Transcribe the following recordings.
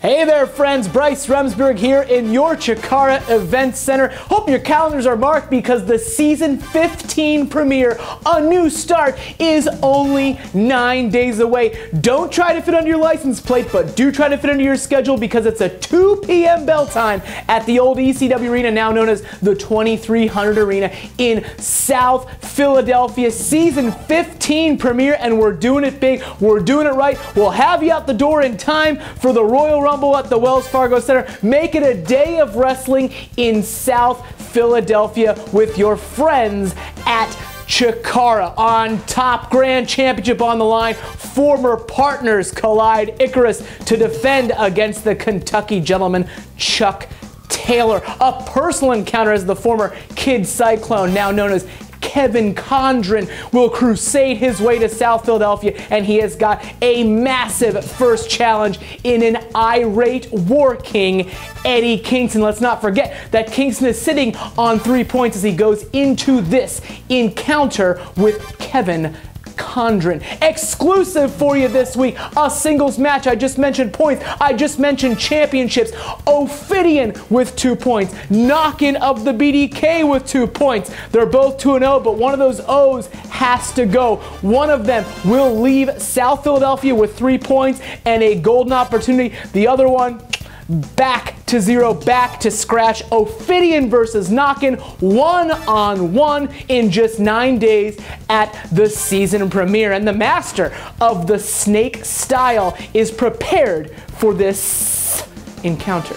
Hey there friends, Bryce Remsburg here in your Chikara Event Center. Hope your calendars are marked because the Season 15 premiere, A New Start, is only 9 days away. Don't try to fit under your license plate, but do try to fit under your schedule because it's a 2 p.m. bell time at the old ECW Arena, now known as the 2300 Arena in South Philadelphia. Season 15 premiere, and we're doing it big. We're doing it right. We'll have you out the door in time for the Royal Rumble at the Wells Fargo Center. Make it a day of wrestling in South Philadelphia with your friends at Chikara. On top, Grand Championship on the line. Former partners collide. Icarus to defend against the Kentucky gentleman, Chuck Taylor. A personal encounter as the former Kid Cyclone, now known as Kevin Condren, will crusade his way to South Philadelphia, and he has got a massive first challenge in an irate War King, Eddie Kingston. Let's not forget that Kingston is sitting on 3 points as he goes into this encounter with Kevin Condren. Exclusive for you this week, a singles match. I just mentioned points. I just mentioned championships. Ophidian with 2 points. Knockin' of the BDK with 2 points. They're both 2-0, but one of those O's has to go. One of them will leave South Philadelphia with 3 points and a golden opportunity. The other one, back to zero, back to scratch. Ophidian versus Knockin', 1-on-1 in just 9 days at the season premiere. And the master of the snake style is prepared for this encounter.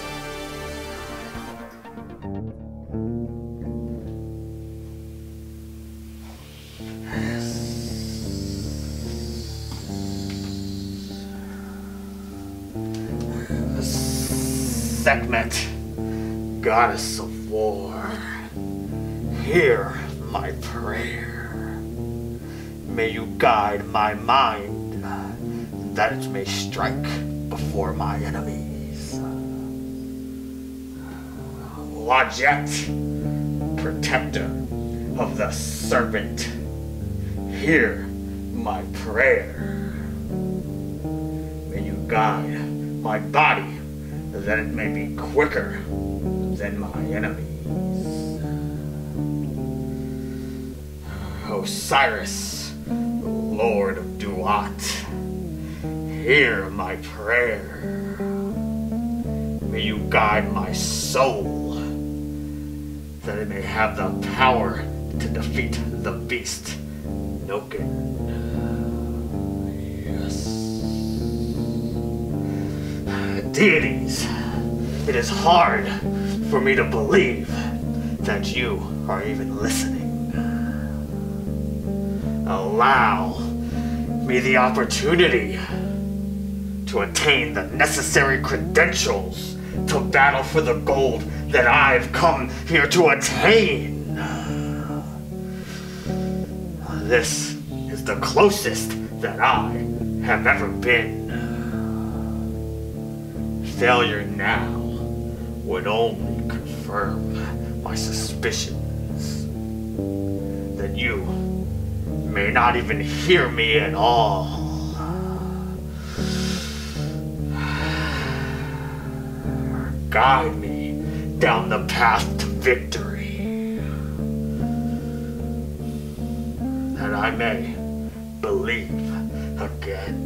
Sekhmet, goddess of war, hear my prayer. May you guide my mind, that it may strike before my enemies. Wadjet, protector of the serpent, hear my prayer. May you guide my body, that it may be quicker than my enemies. Osiris, Lord of Duat, hear my prayer. May you guide my soul, that it may have the power to defeat the beast, Noken. Deities, it is hard for me to believe that you are even listening. Allow me the opportunity to attain the necessary credentials to battle for the gold that I've come here to attain. This is the closest that I have ever been. Failure now would only confirm my suspicions that you may not even hear me at all. Guide me down the path to victory, that I may believe again.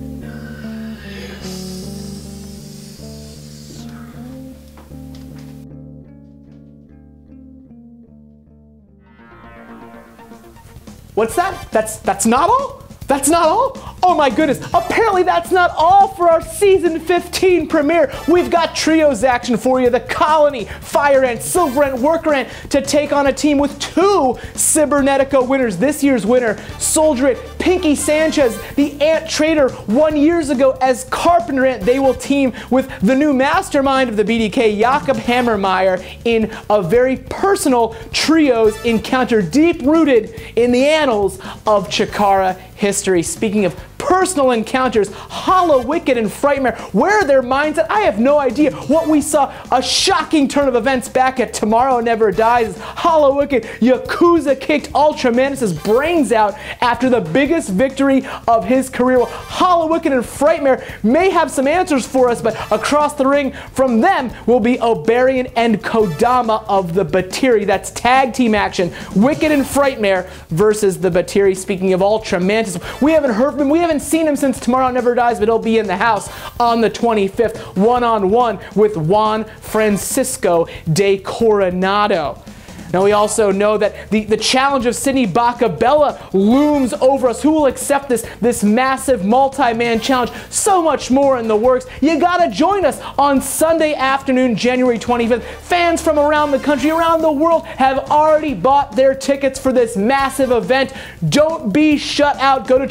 What's that? That's not all? That's not all? Oh my goodness, apparently that's not all for our Season 15 premiere. We've got trios action for you. The Colony, Fire Ant, Silver Ant, Worker Ant to take on a team with 2 Cybernetico winners. This year's winner, Soldier Ant, Pinky Sanchez, the Ant Trader 1 year ago as Carpenter Ant. They will team with the new mastermind of the BDK, Jakob Hammermeyer, in a very personal trios encounter deep rooted in the annals of Chikara history. Speaking of personal encounters, Hallowicked and Frightmare. Where are their minds at? I have no idea. What we saw, a shocking turn of events back at Tomorrow Never Dies. Hallowicked Yakuza kicked Ultramantis' brains out after the biggest victory of his career. Well, Hallowicked and Frightmare may have some answers for us, but across the ring from them will be Obarian and Kodama of the Batiri. That's tag team action. Wicked and Frightmare versus the Batiri. Speaking of Ultramantis, we haven't heard from him. We haven't seen him since Tomorrow Never Dies, but he'll be in the house on the 25th, one-on-one with Juan Francisco de Coronado. Now we also know that the challenge of Sydney Bacabella looms over us. Who will accept this massive multi-man challenge? So much more in the works. You gotta join us on Sunday afternoon, January 25th. Fans from around the country, around the world have already bought their tickets for this massive event. Don't be shut out. Go to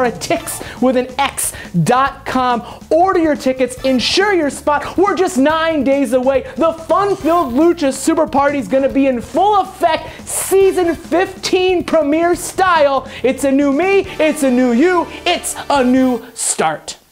ChikaraTix.com. Order your tickets. Ensure your spot. We're just 9 days away. The fun-filled Lucha Super Party is gonna be in full effect, season 15 premiere style. It's a new me, it's a new you, it's a new start.